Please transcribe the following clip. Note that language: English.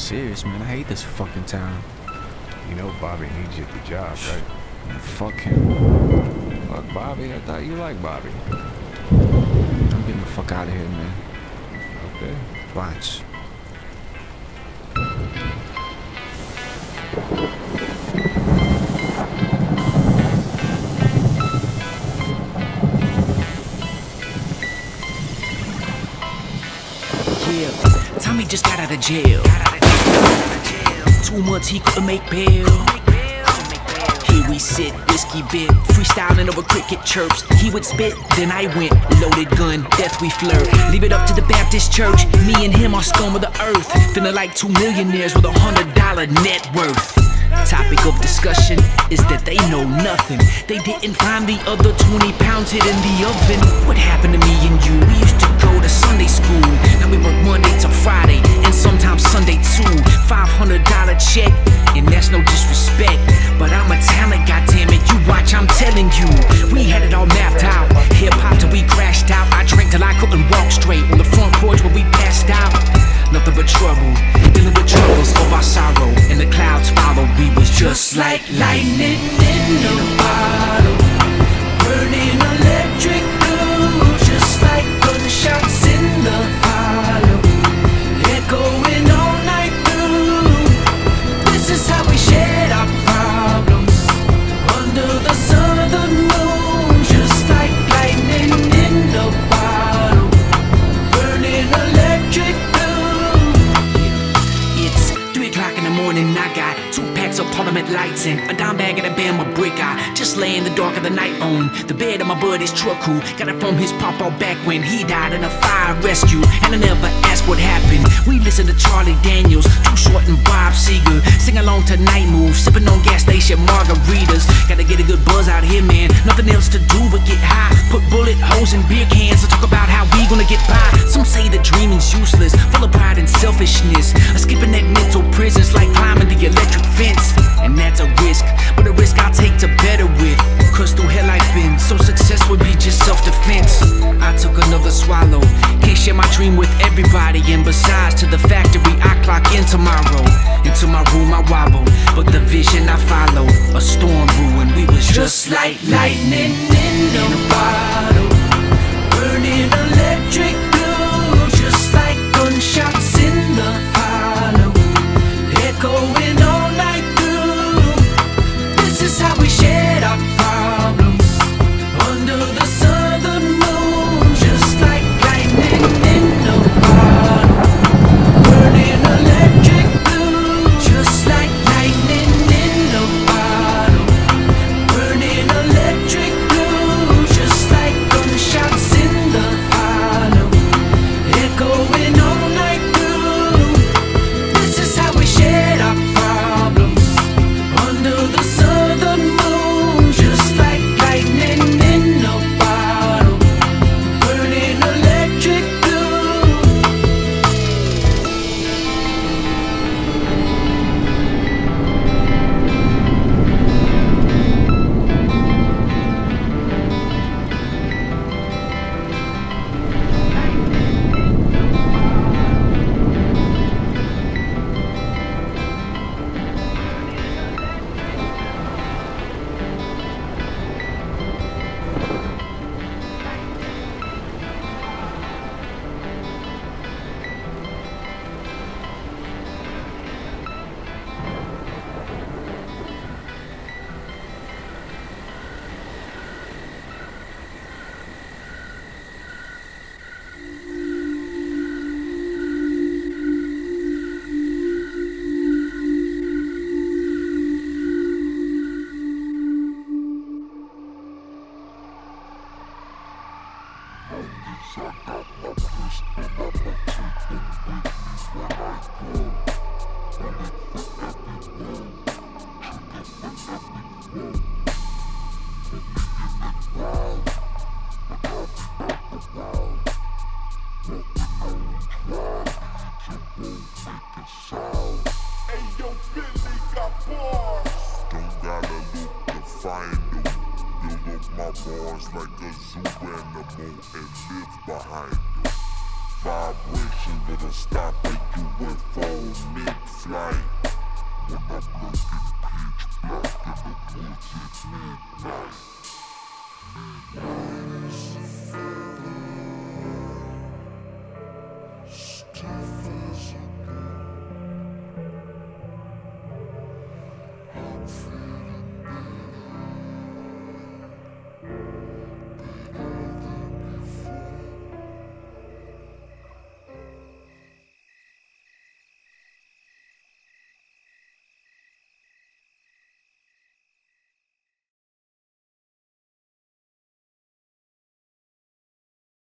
serious, man. I hate this fucking town. You know Bobby needs you at the job, right? Man, fuck him. Fuck Bobby? I thought you liked Bobby. I'm getting the fuck out of here, man. Okay. Watch. Yeah, Tommy just got out of jail. 2 months he couldn't make bail. Here we sit, whiskey bit, freestyling over cricket chirps. He would spit, then I went, loaded gun, death we flirt. Leave it up to the Baptist church, me and him are scum of the earth. Feeling like 2 millionaires with $100 net worth. Topic of discussion is that they know nothing. They didn't find the other 20 pounds hid in the oven. What happened to me and you? We used to go to Sunday school. Now we work Monday to Friday, and sometimes Sunday too. $500 check, and that's no disrespect, but I'm a talent, goddammit. You watch, I'm telling you. We had it all mapped out. Hip hop till we crashed out. I drank till I couldn't walk straight on the front porch where we passed out. Nothing but trouble, dealing with troubles of our sorrow, and the clouds followed. We was just like lightning in a bottle, burning electric blue, just like gunshots in the hollow, echoing all night through. This is how we shared our problems, under the southern moon, just like lightning in a bottle, burning electric blue. It's 3 o'clock in the morning, I got 2 packs of Parliament lights and a dime bag of the Bama brick. I just lay in the dark of the night on the bed of my buddy's truck, who got it from his papa back when he died in a fire rescue. And I never asked what happened. We listened to Charlie Daniels, Too Short and Bob Seger, sing along to Night Move, sipping on gas station margaritas. Gotta get a good buzz out here, man. Nothing else to do but get high, put bullet holes in beer cans and talk about how we gonna get by. Some say the dreaming's useless, full of pride and selfishness. Skipping that mental prison's like climbing the electric fence, and that's a risk, but a risk I'll take to better with. Cause through hell I've been, so success would be just self-defense. I took another swallow, can't share my dream with everybody, and besides, to the factory I clock in tomorrow. Into my room I wobble, but the vision I follow, a storm brewing. We was just like lightning in a bottle, burning electric blue, just like gunshots in the hollow, echoing all night through. This is how we shared our problems, under the southern moon, just like lightning in a bottle, burning electric blue, just like lightning in a bottle, burning electric blue, just like gunshots in the hollow, echoing all night through. This is how we shared our problems, under the southern moon, just like lightning in a bottle, burning electric blue. Don't gotta look to find them. Build up my bars like a zoo animal and live behind them. Vibration that'll stop at you and fall mid flight. When I'm looking pitch black in the woods at midnight.